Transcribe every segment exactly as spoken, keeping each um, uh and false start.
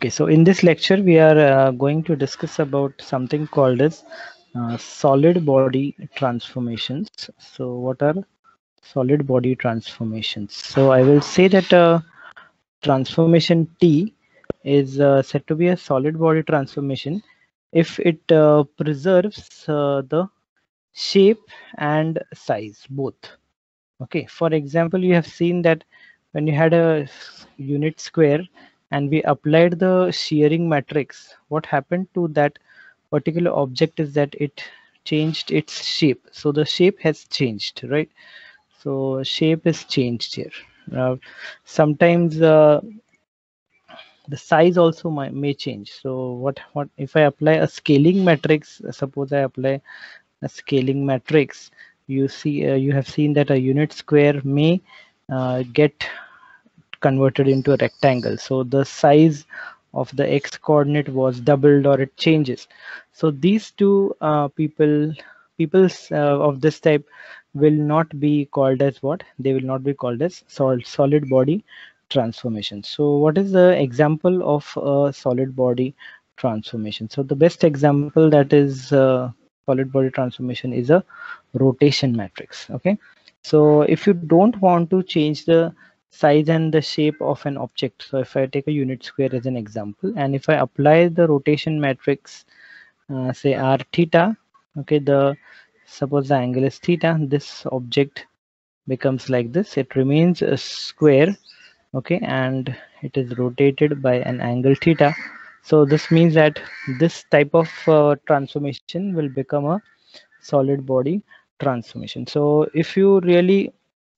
Okay, so in this lecture we are uh, going to discuss about something called as uh, solid body transformations. So what are solid body transformations? So I will say that uh, transformation T is uh, said to be a solid body transformation if it uh, preserves uh, the shape and size both. Okay, for example, you have seen that when you had a s- unit square and we applied the shearing matrix, what happened to that particular object is that it changed its shape. So the shape has changed, right? So shape is changed here. Uh, sometimes uh, the size also may, may change. So what what if I apply a scaling matrix? Suppose I apply a scaling matrix, you see uh, you have seen that a unit square may uh, get converted into a rectangle, so the size of the x coordinate was doubled or it changes. So these two uh, people peoples uh, of this type will not be called as what they will not be called as sol solid body transformation. So what is the example of a solid body transformation? So the best example that is uh, solid body transformation is a rotation matrix. Okay, so if you don't want to change the size and the shape of an object, so if I take a unit square as an example and if I apply the rotation matrix, uh, say r theta, okay, the suppose the angle is theta, this object becomes like this, it remains a square, okay, and it is rotated by an angle theta. So this means that this type of uh, transformation will become a solid body transformation. So if you really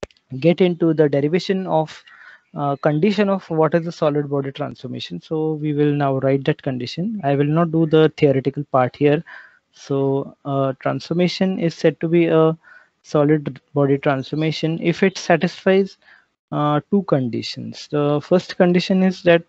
get into the derivation of uh, condition of what is a solid body transformation, so we will now write that condition. I will not do the theoretical part here. So uh, transformation is said to be a solid body transformation if it satisfies uh, two conditions. The first condition is that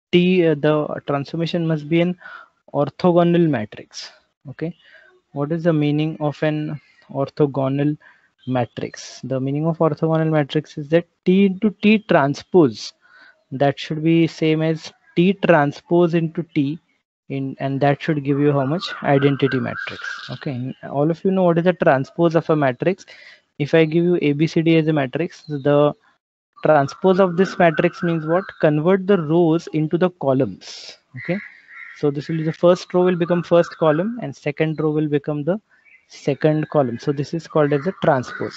T uh, the transformation must be an orthogonal matrix. Okay, what is the meaning of an orthogonal matrix? The meaning of orthogonal matrix is that T into T transpose, that should be same as T transpose into T in, and that should give you how much? Identity matrix. Okay, all of you know what is the transpose of a matrix. If I give you A B C D as a matrix, the transpose of this matrix means what? Convert the rows into the columns. Okay, so this will be the first row will become first column and second row will become the second column. So this is called as a transpose.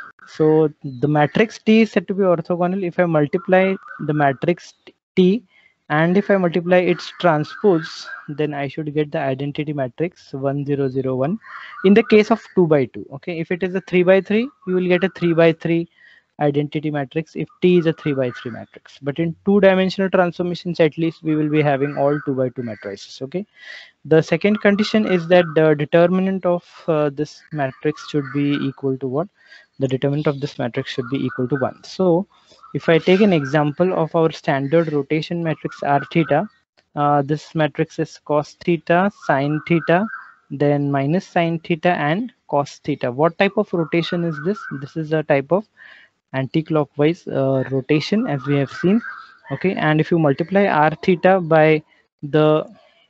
So the matrix T is said to be orthogonal if I multiply the matrix T and if I multiply its transpose, then I should get the identity matrix one zero zero one in the case of two by two. Okay, if it is a three by three, you will get a three by three identity matrix if T is a three by three matrix. But in two dimensional transformations, at least we will be having all two by two matrices. Okay, the second condition is that the determinant of uh, this matrix should be equal to what? The determinant of this matrix should be equal to one. So if I take an example of our standard rotation matrix R theta, uh, this matrix is cos theta, sin theta, then minus sin theta and cos theta. What type of rotation is this? This is a type of anti-clockwise uh, rotation, as we have seen. Okay, and if you multiply R theta by the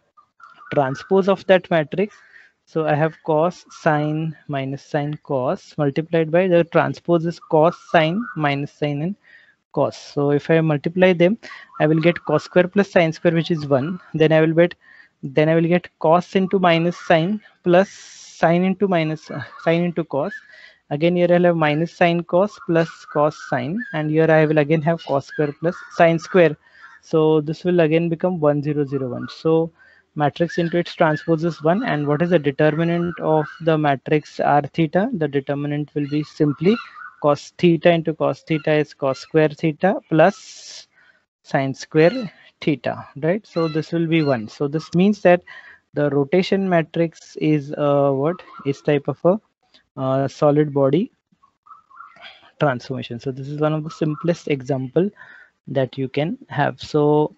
transpose of that matrix, so I have cos sine minus sine cos multiplied by the transpose is cos sine minus sine and cos. So if I multiply them, I will get cos square plus sine square, which is one. Then I will get then I will get cos into minus sine plus sine into minus uh, sine into cos. Again here I'll have minus sine cos plus cos sine, and here I will again have cos square plus sine square. So this will again become one zero zero one. So matrix into its transpose is one, and what is the determinant of the matrix R theta? The determinant will be simply cos theta into cos theta is cos square theta plus sine square theta, right? So this will be one. So this means that the rotation matrix is uh, what is type of a uh, solid body transformation. So this is one of the simplest example that you can have. So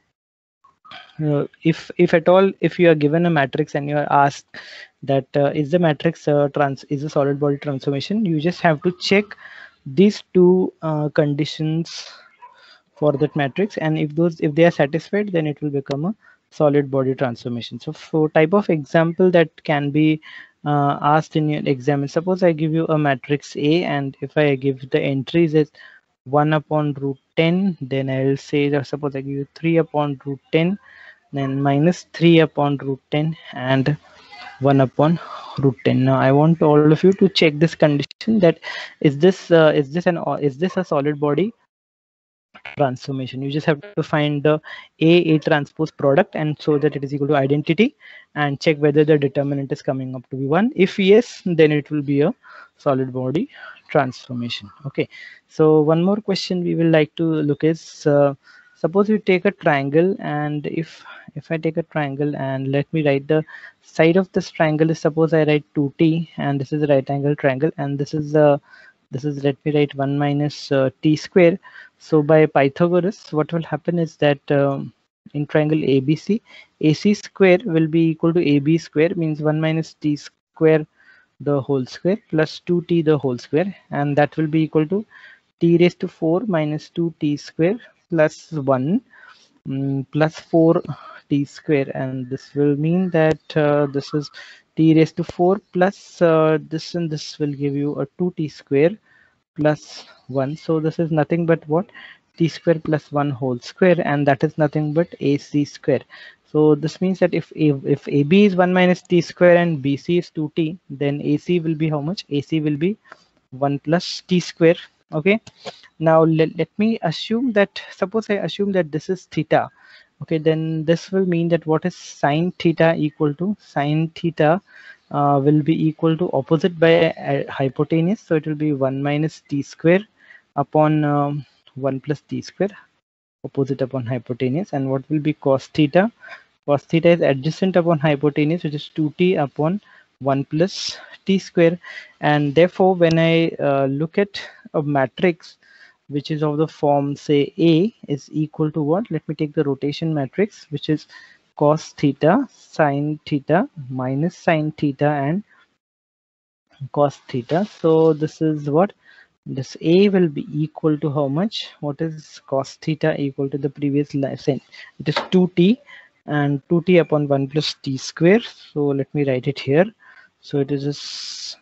uh, if if at all, if you are given a matrix and you are asked that uh, is the matrix uh, trans is a solid body transformation, you just have to check these two uh, conditions for that matrix, and if those if they are satisfied, then it will become a solid body transformation. So for type of example that can be uh, asked in your exam, suppose I give you a matrix A, and if I give the entries as one upon root ten, then I'll say that suppose I give you three upon root ten, then minus three upon root ten, and one upon root ten. Now I want all of you to check this condition, that is this uh, is this an is this a solid body transformation. You just have to find the A A transpose product and so that it is equal to identity, and check whether the determinant is coming up to be one. If yes, then it will be a solid body transformation. Okay, so one more question we will like to look is, uh, suppose you take a triangle, and if if I take a triangle and let me write the side of this triangle is, suppose I write two t, and this is a right angle triangle, and this is a this is, let me write one minus uh, t square. So by Pythagoras, what will happen is that um, in triangle A B C, A C square will be equal to A B square, means one minus t square the whole square plus two t the whole square, and that will be equal to t raised to four minus two t square plus one um, plus four t square, and this will mean that uh, this is t raised to four plus uh, this, and this will give you a two t square plus one. So this is nothing but what? T square plus one whole square, and that is nothing but A C square. So this means that if if A B is one minus t square and B C is two t, then A C will be how much? A C will be one plus t square. Okay, now let, let me assume that, suppose I assume that this is theta. Okay, then this will mean that what is sine theta equal to? Sine theta uh, will be equal to opposite by uh, hypotenuse, so it will be one minus t square upon um, one plus t square, opposite upon hypotenuse. And what will be cos theta? Cos theta is adjacent upon hypotenuse, which is two t upon one plus t square. And therefore when I uh, look at a matrix which is of the form, say A is equal to what? Let me take the rotation matrix, which is cos theta, sine theta, minus sine theta, and cos theta. So this is what? This A will be equal to how much? What is cos theta equal to? The previous lesson, it is two t, and two t upon one plus t square. So let me write it here. So it is this,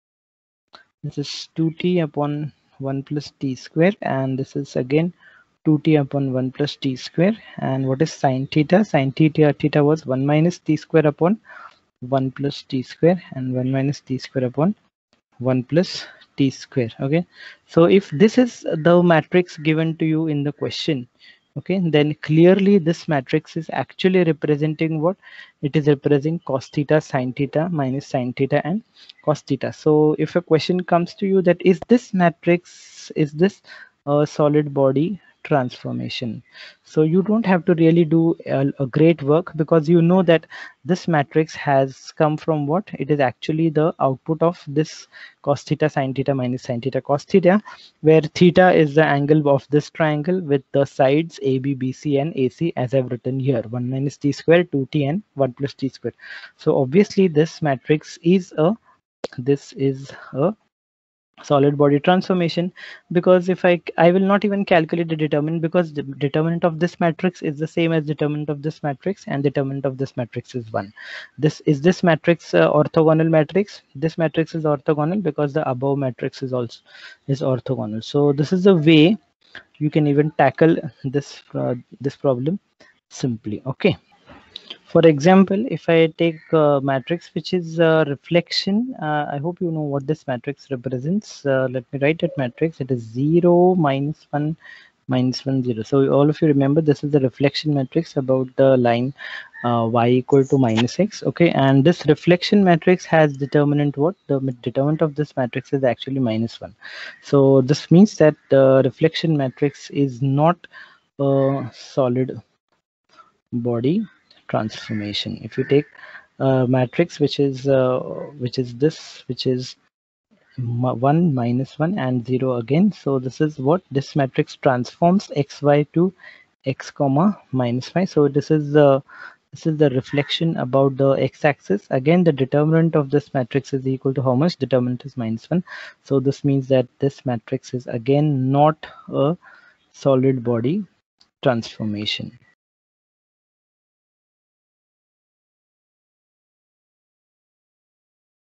this is two t upon one plus t square, and this is again two t upon one plus t square. And what is sine theta? Sine theta theta was one minus t square upon one plus t square, and one minus t square upon one plus t square. Okay, so if this is the matrix given to you in the question, okay, then clearly this matrix is actually representing what? It is representing cos theta, sine theta, minus sine theta, and cos theta. So if a question comes to you that is this matrix, is this a solid body transformation, so you don't have to really do a, a great work, because you know that this matrix has come from what? It is actually the output of this cos theta, sine theta, minus sine theta, cos theta, where theta is the angle of this triangle with the sides A B, B C, and A C, as I've written here, one minus t square, two t, and one plus t square. So obviously this matrix is a, this is a solid body transformation, because if I I will not even calculate the determinant, because the determinant of this matrix is the same as determinant of this matrix, and determinant of this matrix is one. This is this matrix uh, orthogonal matrix. This matrix is orthogonal because the above matrix is also is orthogonal. So this is the way you can even tackle this uh, this problem simply. Okay, for example, if I take a matrix which is a reflection, uh, I hope you know what this matrix represents. Uh, let me write that matrix. It is zero, minus one, minus one, zero. So all of you remember this is the reflection matrix about the line uh, y equal to minus x. Okay, and this reflection matrix has determinant what? The determinant of this matrix is actually minus one. So this means that the reflection matrix is not a solid body transformation. If you take a matrix which is uh, which is this, which is one, minus one, and zero again, so this is what? This matrix transforms xy to x comma minus five. So this is the this is the reflection about the x-axis. Again, the determinant of this matrix is equal to how much? Determinant is minus one. So this means that this matrix is again not a solid body transformation.